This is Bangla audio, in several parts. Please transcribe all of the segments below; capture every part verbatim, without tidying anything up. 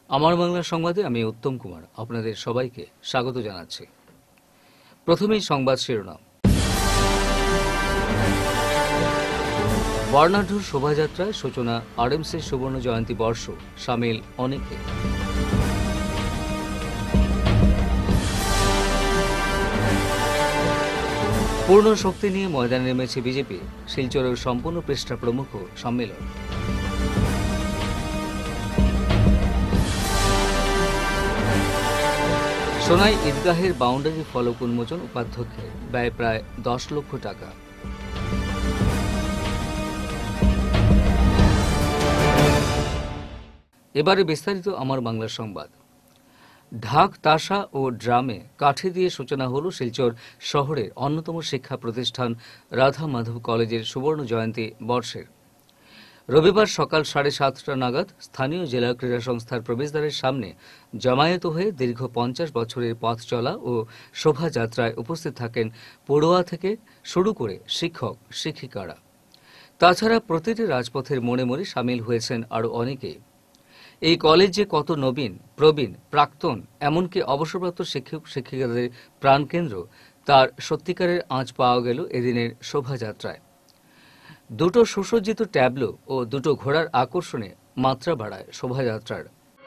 আমার বাংলা সংবাদে আমি উত্তম কুমার আপনাদের সবাইকে স্বাগত জানাচ্ছি। প্রথমেই সংবাদ শিরোনাম। বর্ণাঢ্য শোভাযাত্রায় সূচনা আরএমসির সুবর্ণ জয়ন্তী বর্ষ, সামিল অনেকে। পূর্ণ শক্তি নিয়ে ময়দানে নেমেছে বিজেপি, শিলচরের সম্পূর্ণ পৃষ্ঠা প্রমুখ সম্মেলন। সোনাই ঈদগাহের বাউন্ডারি ফলক উন্মোচন, উপাধ্যক্ষের ব্যয় প্রায় দশ লক্ষ টাকা। এবারে বিস্তারিত আমার বাংলা সংবাদ। ঢাক, তাসা ও ড্রামে কাঠি দিয়ে সূচনা হল শিলচর শহরের অন্যতম শিক্ষা প্রতিষ্ঠান রাধা মাধব কলেজের সুবর্ণ জয়ন্তী বর্ষের। রবিবার সকাল সাড়ে সাতটা নাগাদ স্থানীয় জেলা ক্রীড়া সংস্থার প্রবেশদ্বারের সামনে জমায়েত হয়ে দীর্ঘ পঞ্চাশ বছরের পথ চলা ও শোভাযাত্রায় উপস্থিত থাকেন পড়ুয়া থেকে শুরু করে শিক্ষক শিক্ষিকারা। তাছাড়া প্রতিটি রাজপথের মোড়ে মোড়ে সামিল হয়েছেন আরও অনেকে। এই কলেজ যে কত নবীন, প্রবীণ, প্রাক্তন, এমনকি অবসরপ্রাপ্ত শিক্ষক শিক্ষিকাদের প্রাণকেন্দ্র, তার সত্যিকারের আঁচ পাওয়া গেল এদিনের শোভাযাত্রায়। দুটো সুসজ্জিত ট্যাবলো ও দুটো ঘোড়ার আকর্ষণে মাত্রা বাড়ায় শোভাযাত্রার।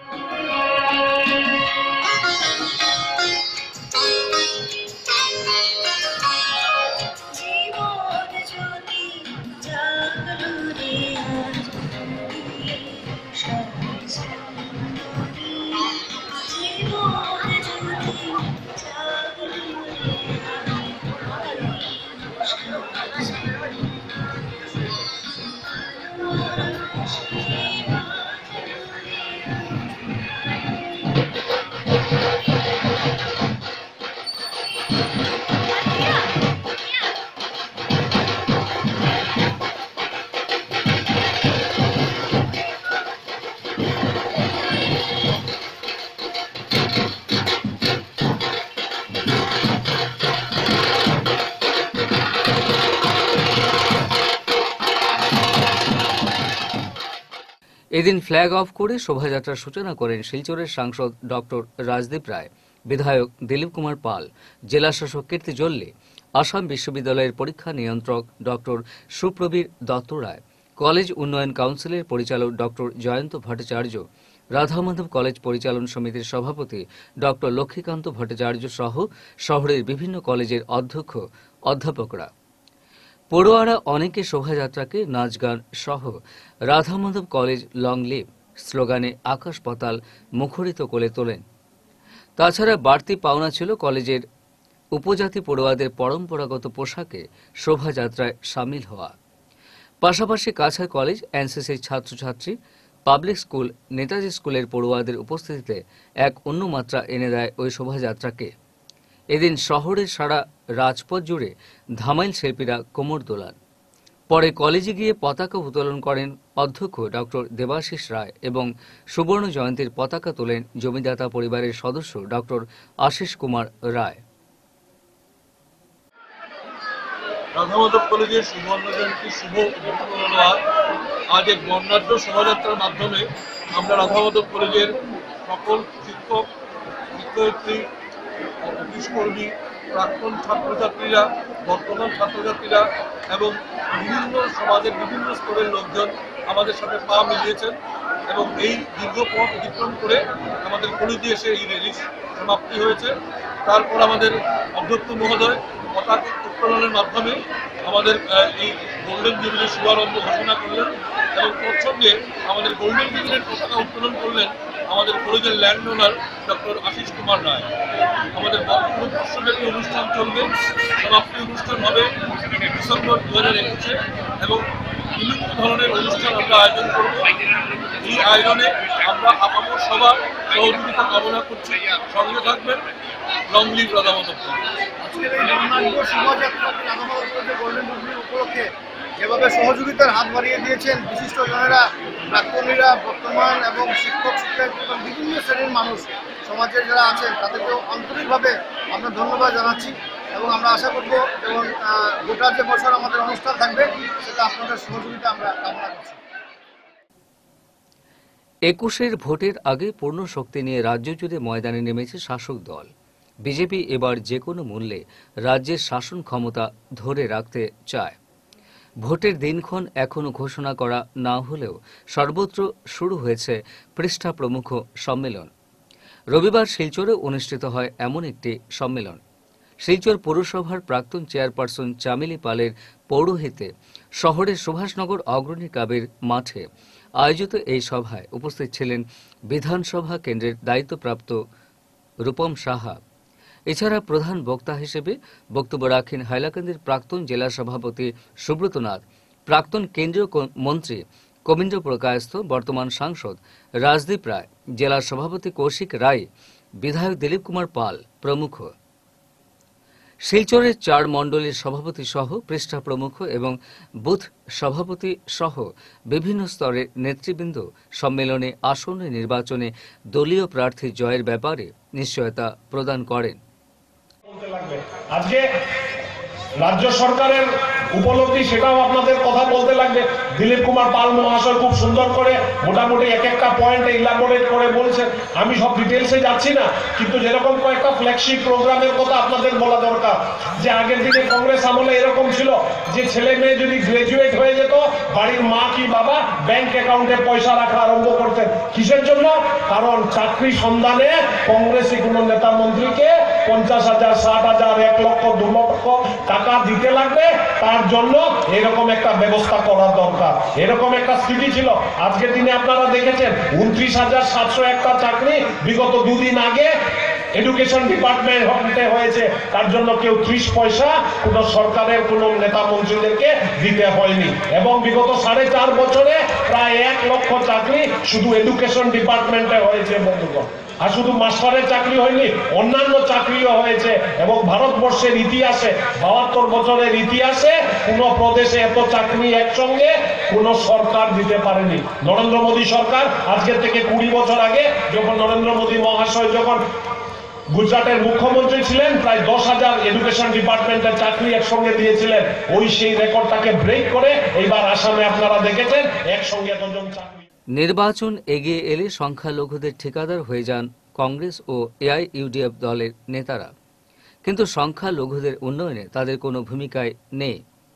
এদিন ফ্ল্যাগ অফ করে শোভাযাত্রার সূচনা করেন শিলচরের সাংসদ ডক্টর রাজদীপ রায়, বিধায়ক দিলীপ কুমার পাল, জেলাশাসক কীর্তি জল্লে, আসাম বিশ্ববিদ্যালয়ের পরীক্ষা নিয়ন্ত্রক ডক্টর সুপ্রবীর দত্ত রায়, কলেজ উন্নয়ন কাউন্সিলের পরিচালক ডক্টর জয়ন্ত ভট্টাচার্য, রাধা মাধব কলেজ পরিচালন সমিতির সভাপতি ডক্টর লক্ষ্মীকান্ত ভট্টাচার্য সহ শহরের বিভিন্ন কলেজের অধ্যক্ষ অধ্যাপকরা। পড়ুয়ারা অনেকে শোভাযাত্রাকে নাচ গান সহ Radha Madhab college long live স্লোগানে আকাশ পাতাল মুখরিত করে তোলেন। তাছাড়া বাড়তি পাওনা ছিল কলেজের উপজাতি পড়ুয়াদের পরম্পরাগত পোশাকে শোভাযাত্রায় সামিল হওয়া। পাশাপাশি কাছাড় কলেজ, এনসিসির ছাত্রছাত্রী, পাবলিক স্কুল, নেতাজি স্কুলের পড়ুয়াদের উপস্থিতিতে এক অন্য মাত্রা এনে দেয় ওই শোভাযাত্রাকে। এদিন শহরের সারা রাজপথ জুড়ে ধামাইল শিল্পীরা কোমর দোলান। পরে কলেজে গিয়ে পতাকা উত্তোলন করেন অধ্যক্ষ ডক্টর দেবাশিস রায় এবং সুবর্ণ জয়ন্তীর পতাকা তোলেন জমিদাতা পরিবারের সদস্য ডক্টর আশিস কুমার রায়। রাধা মাধব কলেজের সুবর্ণ জয়ন্তীর শুভ উদ্বোধন আজ এক বর্ণাঢ্য শোভাযাত্রার মাধ্যমে আমরা রাধা মাধব কলেজের সকল শিক্ষক, শিক্ষয়িত্রী, অফিস কর্মী, প্রাক্তন ছাত্রছাত্রীরা, বর্তমান ছাত্রছাত্রীরা এবং বিভিন্ন সমাজের বিভিন্ন স্তরের লোকজন আমাদের সাথে পা মিলিয়েছেন এবং এই দীর্ঘ পথ অতিক্রম করে আমাদের কলেজে এসে এই র্যালি সমাপ্তি হয়েছে। তারপর আমাদের অধ্যক্ষ মহোদয় পতাকা উত্তোলনের মাধ্যমে আমাদের এই গোল্ডেন জুবিলির শুভারম্ভ ঘোষণা করলেন এবং তৎসঙ্গে আমাদের গোল্ডেন জুবিলির পতাকা উত্তোলন করলেন আমাদের কলেজের land owner doctor Ashis Kumar Roy. আমাদের বক্তব্য বর্ষব্যাপী অনুষ্ঠান চলবে, সমাপ্তি অনুষ্ঠান হবে ডিসেম্বর দু হাজার একুশে এবং বিভিন্ন ধরনের অনুষ্ঠান আমরা আয়োজন করব। এই আয়োজনে আমরা আপামর সবার সহযোগিতা কামনা করছি। সঙ্গে থাকবেন। লং লিভ রাধা মাধব উপলক্ষে যেভাবে সহযোগিতার হাত বাড়িয়ে দিয়েছেন বিশিষ্ট জনেরা, প্রাক্তনীরা, বর্তমান এবং শিক্ষক শিক্ষক এবং বিভিন্ন শ্রেণীর মানুষ সমাজের যারা আছেন তাদেরকেও আন্তরিকভাবে আমরা ধন্যবাদ জানাচ্ছি এবং আমরা আশা করব এবং গোটা যে বছর আমাদের অনুষ্ঠান থাকবে সেটা আপনাদের সহযোগিতা আমরা কামনা করছি। একুশের ভোটের আগে পূর্ণ শক্তি নিয়ে রাজ্য জুড়ে ময়দানে নেমেছে শাসক দল। বিজেপি এবার যে কোনো মূল্যে রাজ্যের শাসন ক্ষমতা ধরে রাখতে চায়। ভোটের দিনক্ষণ এখনও ঘোষণা করা না হলেও সর্বত্র শুরু হয়েছে পৃষ্ঠা প্রমুখ সম্মেলন। রবিবার শিলচরে অনুষ্ঠিত হয় এমন একটি সম্মেলন। শিলচর পৌরসভার প্রাক্তন চেয়ারপারসন চামেলি পালের পৌরোহিত্যে শহরের সুভাষনগর অগ্রণী ক্লাবের মাঠে আয়োজিত এই সভায় উপস্থিত ছিলেন বিধানসভা কেন্দ্রের দায়িত্বপ্রাপ্ত রূপম সাহা। এছাড়া প্রধান বক্তা হিসেবে বক্তব্য রাখেন হাইলাকান্দির প্রাক্তন জেলা সভাপতি সুব্রত নাথ, প্রাক্তন কেন্দ্রীয় মন্ত্রী কবীন্দ্র প্রকাশস্থ, বর্তমান সাংসদ রাজদীপ রায়, জেলা সভাপতি কৌশিক রায়, বিধায়ক দিলীপ কুমার পাল প্রমুখ। শিলচরের চার মণ্ডলের সভাপতি সহ পৃষ্ঠা প্রমুখ এবং বুথ সভাপতি সহ বিভিন্ন স্তরের নেতৃবৃন্দ সম্মেলনে আসন্ন নির্বাচনে দলীয় প্রার্থী জয়ের ব্যাপারে নিশ্চয়তা প্রদান করেন। আজকে রাজ্য সরকারের উপলব্ধি সেটাও আপনাদের কথা বলতে লাগবে। দিলীপ কুমার পাল মহাশয় খুব সুন্দর করে মোটামুটি এক একটা পয়েন্ট ইলাবোরেট করে বলছেন। আমি সব ডিটেলসে যাচ্ছি না, কিন্তু যেরকম কয়েকটা ফ্ল্যাগশিপ প্রোগ্রামের কথা আপনাদের বলা দরকার। যে আগের দিনে কংগ্রেস আমলে এরকম ছিল যে ছেলে মেয়ে যদি গ্রাজুয়েট হয়ে যেত, বাড়ির মা কি বাবা ব্যাংক অ্যাকাউন্টে পয়সা রাখা আরম্ভ করতেন। কিসের জন্য? কারণ চাকরি সন্ধানে কংগ্রেসি কোনো নেতা মন্ত্রীকে পঞ্চাশ হাজার, ষাট হাজার, এক লক্ষ, দু লক্ষ টাকা দিতে লাগবে। তার জন্য এরকম একটা ব্যবস্থা করা দরকার। এরকম একটা স্থিতি ছিল। আজকের দিনে আপনারা দেখেছেন উনত্রিশ হাজার সাতশো একটা চাকরি বিগত দুদিন আগে এডুকেশন ডিপার্টমেন্টে হয়েছে। তার জন্য কেউ ত্রিশ পয়সা কোন সরকারের কোন নেতা মন্ত্রীদেরকে দিতে হয়নি। এবং বিগত সাড়ে চার বছরে প্রায় এক লক্ষ চাকরি শুধু এডুকেশন ডিপার্টমেন্টে হয়েছে বন্ধুগণ। আর শুধু মাস্টারের চাকরি হয়নি, অন্যান্য চাকরিও হয়েছে। এবং ভারতবর্ষের ইতিহাসে, বাহাত্তর বছরের ইতিহাসে কোন প্রদেশে এত চাকরি একসঙ্গে কোন সরকার দিতে পারেনি। নরেন্দ্র মোদী সরকার আজকের থেকে কুড়ি বছর আগে যখন নরেন্দ্র মোদী মহাশয় যখন গুজরাটের মুখ্যমন্ত্রী ছিলেন, প্রায় দশ হাজার এডুকেশন ডিপার্টমেন্টের চাকরি একসঙ্গে দিয়েছিলেন। ওই সেই রেকর্ডটাকে ব্রেক করে এইবার আসামে আপনারা দেখেছেন একসঙ্গে এতজন চাকরি। নির্বাচন এগিয়ে এলে সংখ্যালঘুদের ঠিকাদার হয়ে যান কংগ্রেস ও এআইইউডিএফ দলের নেতারা, কিন্তু সংখ্যালঘুদের উন্নয়নে তাদের কোনো ভূমিকায় নেই।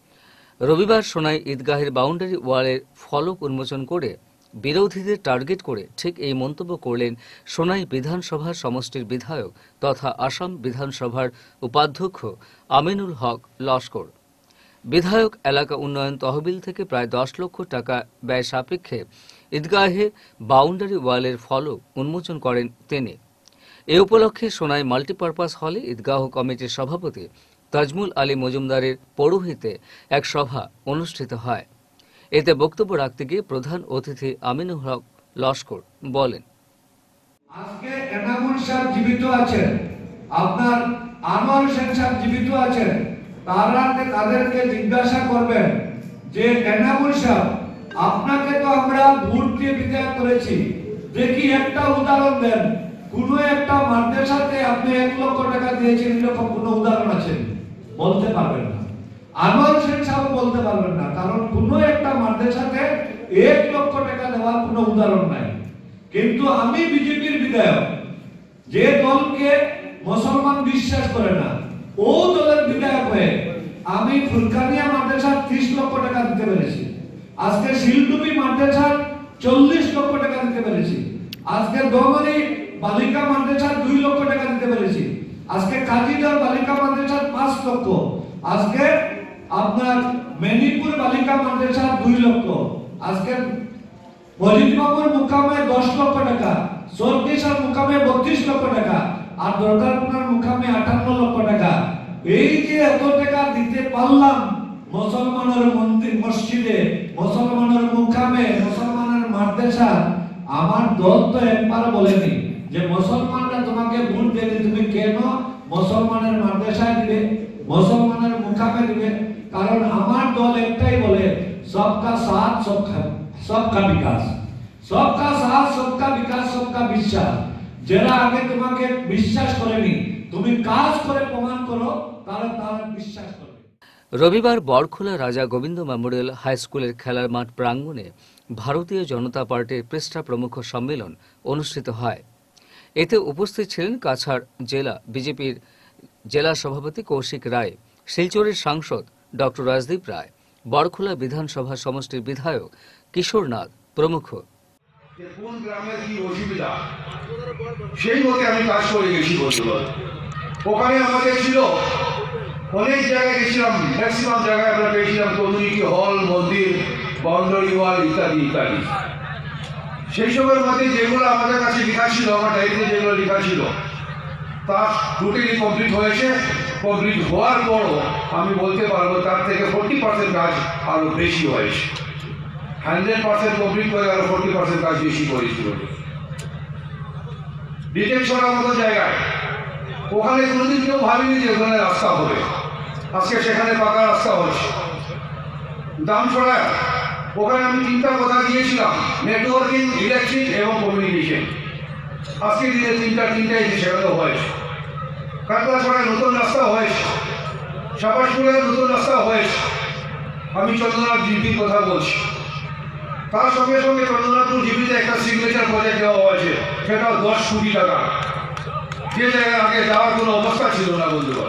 রবিবার সোনাই ঈদগাহের বাউন্ডারি ওয়ালের ফলক উন্মোচন করে বিরোধীদের টার্গেট করে ঠিক এই মন্তব্য করলেন সোনাই বিধানসভা সমষ্টির বিধায়ক তথা আসাম বিধানসভার উপাধ্যক্ষ আমিনুল হক লস্কর। বিধায়ক এলাকা উন্নয়ন তহবিল থেকে প্রায় দশ লক্ষ টাকা ব্যয় সাপেক্ষে ঈদগাহে বাউন্ডারি ওয়ালের ফলক উন্মোচন করেন তিনি। এ উপলক্ষে সোনাই মাল্টিপারপাস হলে ঈদগাহ কমিটির সভাপতি তাজমুল আলী মজুমদারের পৌরোহিত্যে এক সভা অনুষ্ঠিত হয়। এতে বক্তব্য রাখতে গিয়ে প্রধান অতিথি আমিনুল হক লস্কর বলেন, আজকে এনামুল সাহেব জীবিত আছেন, আপনার আনোয়ার হোসেন সাহেব জীবিত আছেন। তারা তাদেরকে জিজ্ঞাসা করবেন যে এনামুল সাহেব, আপনাকে তো আমরা ভোট দিয়ে বিদায় করেছি, দেখি একটা উদাহরণ দেন। কোন একটা মাদ্রাসাতে আপনি এক লক্ষ টাকা দিয়েছেন, এরকম কোন উদাহরণ আছে? বলতে পারবেন না। আনোয়ার হোসেন সাহেব বলতে পারবেন না, কারণ কোন একটা মাদ্রাসাতে এক লক্ষ টাকা দেওয়ার কোন উদাহরণ নাই। কিন্তু আমি বিজেপির বিধায়ক, যে দলকে মুসলমান বিশ্বাস করে না, ও দলের বিধায়ক হয়ে আমি ফুলকানিয়া মাদ্রাসার ত্রিশ লক্ষ টাকা দিতে পেরেছি। আজকে শিলডুবি মাদ্রাসার চল্লিশ লক্ষ টাকা দিতে পেরেছি। আজকে দমনি বালিকা মাদ্রাসার দুই লক্ষ টাকা দিতে পেরেছি। আজকে কাজিদার বালিকা মাদ্রাসার পাঁচ লক্ষ। আজকে আপনার মেদিনীপুর বালিকা মাদ্রাসার দুই লক্ষ। আজকে মজিদবাবুর মুকামে দশ লক্ষ টাকা, সরদেশার মুকামে বত্রিশ লক্ষ টাকা, আর দরগারপুরের মুকামে আটান্ন লক্ষ টাকা। এই যে এত টাকা দিতে পারলাম মুসলমানের মন্দির মসজিদে, মুসলমানের মুকামে, মুসলমানের মাদ্রাসা, আমার দল তো একবার বলেনি যে মুসলমানরা তোমাকে ভোট দেবে, তুমি কেন মুসলমানের মাদ্রাসায় দিবে, মুসলমানের মুকামে দিবে? কারণ আমার দল একটাই বলে, সবকা সাথ সবকা সবকা বিকাশ, সবকা সাথ সবকা বিকাশ, সবকা বিশ্বাস। যারা আগে তোমাকে বিশ্বাস করেনি, তুমি কাজ করে প্রমাণ করো, তারা তারা বিশ্বাস করবে। রবিবার বড়খোলা রাজা গোবিন্দ মেমোরিয়াল হাই স্কুলের খেলার মাঠ প্রাঙ্গণে ভারতীয় জনতা পার্টির পৃষ্ঠা প্রমুখ সম্মেলন অনুষ্ঠিত হয়। এতে উপস্থিত ছিলেন কাছাড় জেলা বিজেপির জেলা সভাপতি কৌশিক রায়, শিলচরের সাংসদ ডক্টর রাজদীপ রায়, বড়খোলা বিধানসভা সমষ্টির বিধায়ক কিশোর নাথ প্রমুখ। কোন গ্রামের কি অসুবিধা সেই মতে আমি কাজ করে গেছি বন্ধুগণ। ওখানে আমাদের ছিল অনেক জায়গায় গেছিলাম, ম্যাক্সিমাম জায়গায় আমরা পেয়েছিলাম কমিউনিটি হল, মন্দির, বাউন্ডারি ওয়াল ইত্যাদি ইত্যাদি। সেই সময়ের মধ্যে যেগুলো আমাদের কাছে লেখা ছিল, আমার ডায়েরিতে যেগুলো লেখা ছিল তা টোটালি কমপ্লিট হয়েছে। কমপ্লিট হওয়ার পরও আমি বলতে পারবো তার থেকে ফোর্টি পার্সেন্ট কাজ আরও বেশি হয়েছে। হান্ড্রেড পার্সেন্ট কমপ্লিট করে আরো ফোর্টি পার্সেন্ট কাজ বেশি করেছিল। ডিটেনশনের মতো জায়গায় ওখানে কোনোদিন কেউ ভাবিনি যে ওখানে রাস্তা হবে, আজকে সেখানে পাকা রাস্তা হচ্ছে। দামছড়া ওখানে আমি তিনটা কথা দিয়েছিলাম, নেটওয়ার্কিং, ইলেকট্রিক এবং কমিউনিকেশন। আজকে দিনে তিনটা তিনটাই সেখানে হয়েছে। কাকড়াছড়ায় নতুন রাস্তা হয়েছে, সাবাসপুরের নতুন রাস্তা হয়েছে। আমি চন্দ্রনাথ জিপির কথা বলছি। তার সঙ্গে সঙ্গে চন্দ্রনাথপুর জিপিতে একটা সিগনেচার প্রজেক্ট দেওয়া হয়েছে, সেটাও দশ কোটি টাকা, যে জায়গায় আগে যাওয়ার কোনো অবস্থা ছিল না বন্ধুগণ।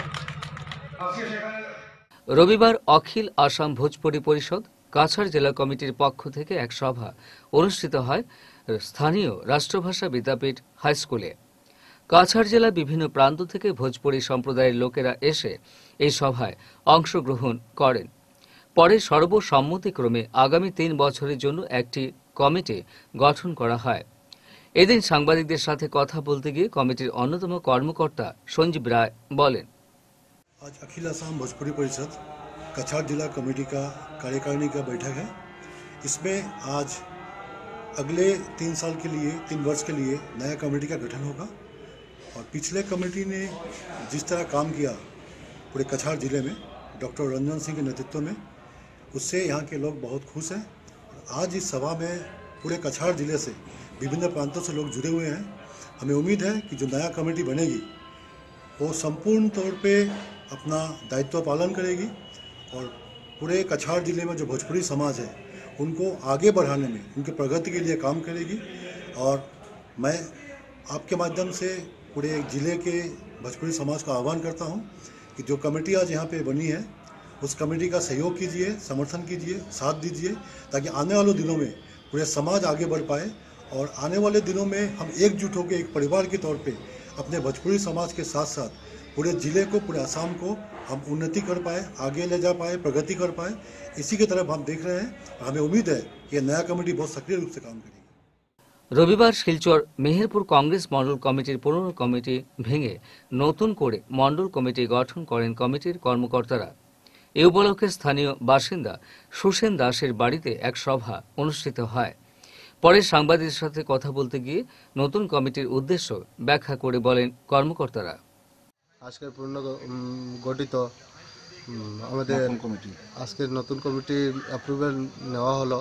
আজকে সেখানে রবিবার অখিল আসাম ভোজপুরি পরিষদ কাছাড় জেলা কমিটির পক্ষ থেকে এক সভা অনুষ্ঠিত হয় স্থানীয় রাষ্ট্রভাষা বিদ্যাপীঠ হাইস্কুলে। কাছাড় জেলা বিভিন্ন প্রান্ত থেকে ভোজপুরি সম্প্রদায়ের লোকেরা এসে এই সভায় অংশগ্রহণ করেন। পরে সর্বসম্মতিক্রমে আগামী তিন বছরের জন্য একটি কমিটি গঠন করা হয়। এদিন সাংবাদিকদের সাথে কথা বলতে গিয়ে কমিটির অন্যতম কর্মকর্তা সঞ্জীব রায় বলেন, आज अखिल आसाम भोजपुरी परिषद कछाड़ जिला कमेटी का कार्यकारिणी का बैठक है। इसमें आज अगले तीन साल के लिए तीन वर्ष के लिए नया कमेटी का गठन होगा। और पिछले कमेटी ने जिस तरह काम किया पूरे कछाड़ जिले में डॉक्टर रंजन सिंह के नेतृत्व में, उससे यहाँ के लोग बहुत खुश हैं। आज इस सभा में पूरे कछाड़ जिले से विभिन्न प्रांतों से लोग जुड़े हुए हैं। हमें उम्मीद है कि जो नया कमेटी बनेगी वो संपूर्ण तौर पे अपना दायित्व पालन करेगी और पूरे कछाड़ जिले में जो भोजपुरी समाज है उनको आगे बढ़ाने में, उनकी प्रगति के लिए काम करेगी। और मैं आपके माध्यम से पूरे जिले के भोजपुरी समाज का आह्वान करता हूं कि जो कमेटी आज यहाँ पे बनी है उस कमेटी का सहयोग कीजिए, समर्थन कीजिए, साथ दीजिए, ताकि आने वाले दिनों में पूरे समाज आगे बढ़ पाए। और आने वाले दिनों में हम एकजुट होकर एक परिवार के तौर पे अपने भोजपुरी समाज के साथ साथ पूरे जिले को, पूरे असम को हम उन्नति कर पाए, आगे ले जा पाए, प्रगति कर पाए। इसी की तरफ हम देख रहे हैं। हमें उम्मीद है कि यह नया कमेटी बहुत सक्रिय रूप से काम करेगी। রবিবার শিলচর মেহেরপুর কংগ্রেস মন্ডল কমিটির পুরনো কমিটি ভেঙে নতুন করে মন্ডল কমিটি গঠন করেন কমিটির কর্মকর্তারা। এ উপলক্ষে স্থানীয় বাসিন্দা সুসেন দাসের বাড়িতে এক সভা অনুষ্ঠিত হয়। পরে সাংবাদিকদের সাথে কথা বলতে গিয়ে নতুন কমিটির উদ্দেশ্য ব্যাখ্যা করে বলেন কর্মকর্তারা, আজকের পূর্ণ গঠিত আমাদের কমিটি আজকের নতুন কমিটির অ্যাপ্রুভেল নেওয়া হলো,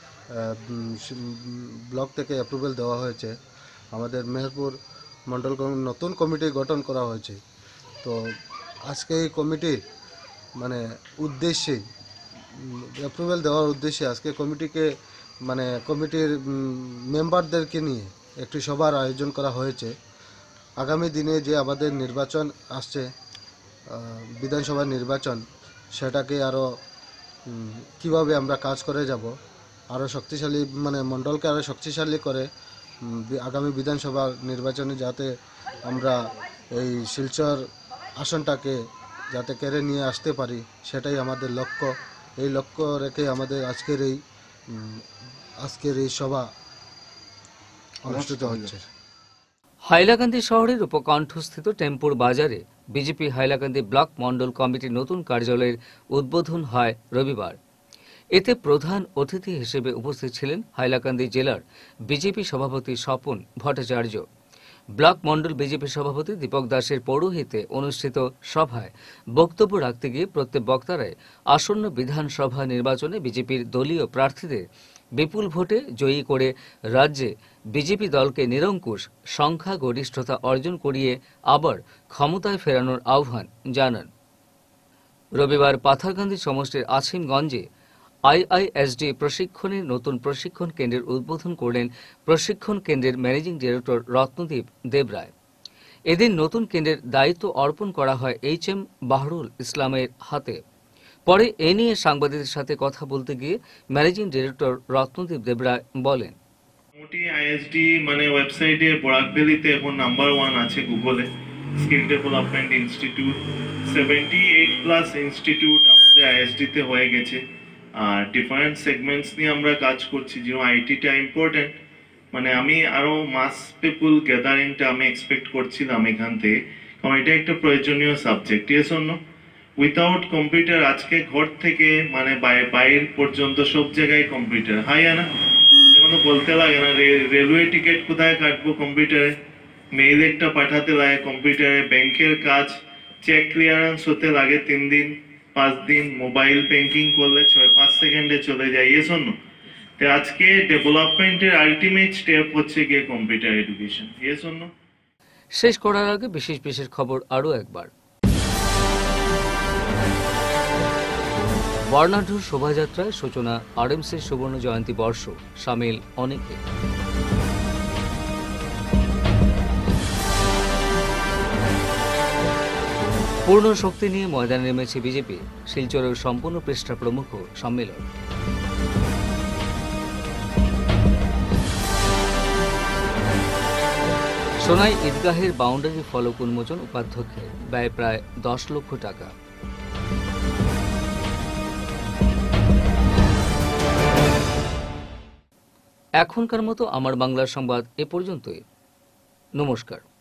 ব্লক থেকে অ্যাপ্রুভেল দেওয়া হয়েছে। আমাদের মেহেরপুর মন্ডল নতুন কমিটি গঠন করা হয়েছে। তো আজকে এই কমিটি মানে উদ্দেশ্যে অ্যাপ্রুভেল দেওয়ার উদ্দেশ্যে আজকে কমিটিকে মানে কমিটির মেম্বারদেরকে নিয়ে একটি সভার আয়োজন করা হয়েছে। আগামী দিনে যে আমাদের নির্বাচন আসছে, বিধানসভা নির্বাচন, সেটাকে আরও কিভাবে আমরা কাজ করে যাব, আরও শক্তিশালী মানে মণ্ডলকে আরও শক্তিশালী করে আগামী বিধানসভা নির্বাচনে যাতে আমরা এই শিলচর আসনটাকে যাতে কেড়ে নিয়ে আসতে পারি, সেটাই আমাদের লক্ষ্য। এই লক্ষ্য রেখে আমাদের আজকের এই আজকের এই সভা অনুষ্ঠিত হচ্ছে। হাইলাকান্দি শহরের উপকণ্ঠস্থিত টেম্পুর বাজারে বিজেপি হাইলাকান্দি ব্লক মন্ডল কমিটির নতুন কার্যালয়ের উদ্বোধন হয় রবিবার। এতে প্রধান অতিথি হিসেবে উপস্থিত ছিলেন হাইলাকান্দি জেলার বিজেপি সভাপতি স্বপন ভট্টাচার্য। ব্লক মন্ডল বিজেপি সভাপতি দীপক দাসের পৌরোহিত্যে অনুষ্ঠিত সভায় বক্তব্য রাখতে গিয়ে প্রত্যেক বক্তারাই আসন্ন বিধানসভা নির্বাচনে বিজেপির দলীয় প্রার্থীদের বিপুল ভোটে জয়ী করে রাজ্যে বিজেপি দলকে নিরঙ্কুশ সংখ্যাগরিষ্ঠতা অর্জন করিয়ে আবার ক্ষমতায় ফেরানোর আহ্বান জানান। রবিবার পাথারকান্দি সমষ্টির আছিমগঞ্জে আইআইএসডি প্রশিক্ষণের নতুন প্রশিক্ষণ কেন্দ্রের উদ্বোধন করলেন প্রশিক্ষণ কেন্দ্রের ম্যানেজিং ডিরেক্টর রত্নদীপ দেবরায়। এদিন নতুন কেন্দ্রের দায়িত্ব অর্পণ করা হয় এইচ এম বাহরুল ইসলামের হাতে। পরে এ নিয়ে সাংবাদিকদের সাথে কথা বলতে গিয়ে ম্যানেজিং ডিরেক্টর রত্নদীপ দেবরায় বলেন, মোটামুটি আইএসডি মানে ওয়েবসাইটে বরাক ভ্যালিতে এখন নাম্বার ওয়ান আছে গুগলে skill development institute. Seventy eight plus institute আমাদের আইএসডিতে হয়ে গেছে। আর ডিফারেন্ট সেগমেন্টস নিয়ে আমরা কাজ করছি, যেমন আইটিটা ইম্পর্টেন্ট, মানে আমি আরো মাস পিপল গ্যাদারিংটা আমি এক্সপেক্ট করছিলাম এখান থেকে, কারণ এটা একটা প্রয়োজনীয় সাবজেক্ট। এর জন্য উইথাউট কম্পিউটার আজকে ঘর থেকে মানে বাইরে পর্যন্ত সব জায়গায় কম্পিউটার, হাই না এখন বলতে লাগে না রেলওয়ে টিকিট কোথায় কাটবো কম্পিউটারে, মেইল একটা পাঠাতে লাগে কম্পিউটারে, ব্যাংকের কাজ চেক ক্লিয়ারেন্স হতে লাগে তিন দিন পাঁচ দিন, মোবাইল ব্যাংকিং করলে ছয় পাঁচ সেকেন্ডে চলে যায়। এর জন্য তো আজকে ডেভেলপমেন্টের আলটিমেট স্টেপ হচ্ছে গিয়ে কম্পিউটার এডুকেশন। এর জন্য শেষ করার আগে বিশেষ বিশেষ খবর আরও একবার। বর্ণাঢ্য শোভাযাত্রায় সূচনা আরএমসির সুবর্ণ জয়ন্তী বর্ষ, সামিল অনেকে। পূর্ণ শক্তি নিয়ে ময়দানে নেমেছে বিজেপি, শিলচরের সম্পূর্ণ পৃষ্ঠা প্রমুখ সম্মেলন। সোনাই ঈদগাহের বাউন্ডারি ফলক উন্মোচন উপাধ্যক্ষের, ব্যয় প্রায় দশ লক্ষ টাকা। এখনকার মতো আমার বাংলার সংবাদ এ পর্যন্তই। নমস্কার।